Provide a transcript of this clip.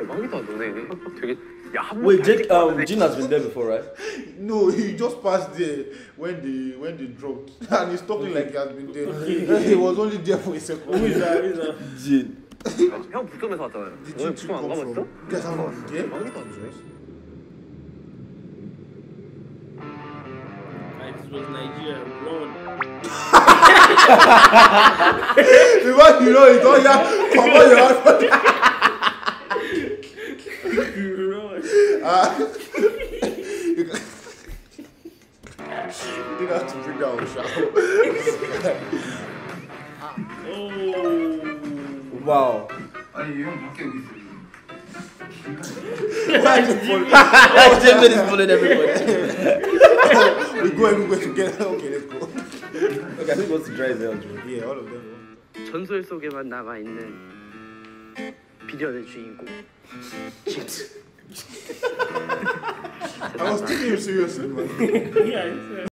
대박이다 너네. 되게 Wait, Jin has been there before, right? No, he just passed there when they dropped, and he's talking like he has been there. He was only there for a second. Who is that? Jin. 형 북점에서 왔잖아요. 너네 북점 안 가봤어? Guys, I'm not there. 대박이다 너네. This was Nigeria. Run. Because you know it's all that. Come on, you have. You didn't have to bring that on shower. Wow. 아니 형 밖에 여기 있어. Jin is following everybody. We go together. Okay, let's go. Okay, I think he wants to dry his hair, Joe. Yeah, all of them. 전설 속에만 남아 있는 비련의 주인공. I was taking you seriously, man. Yeah.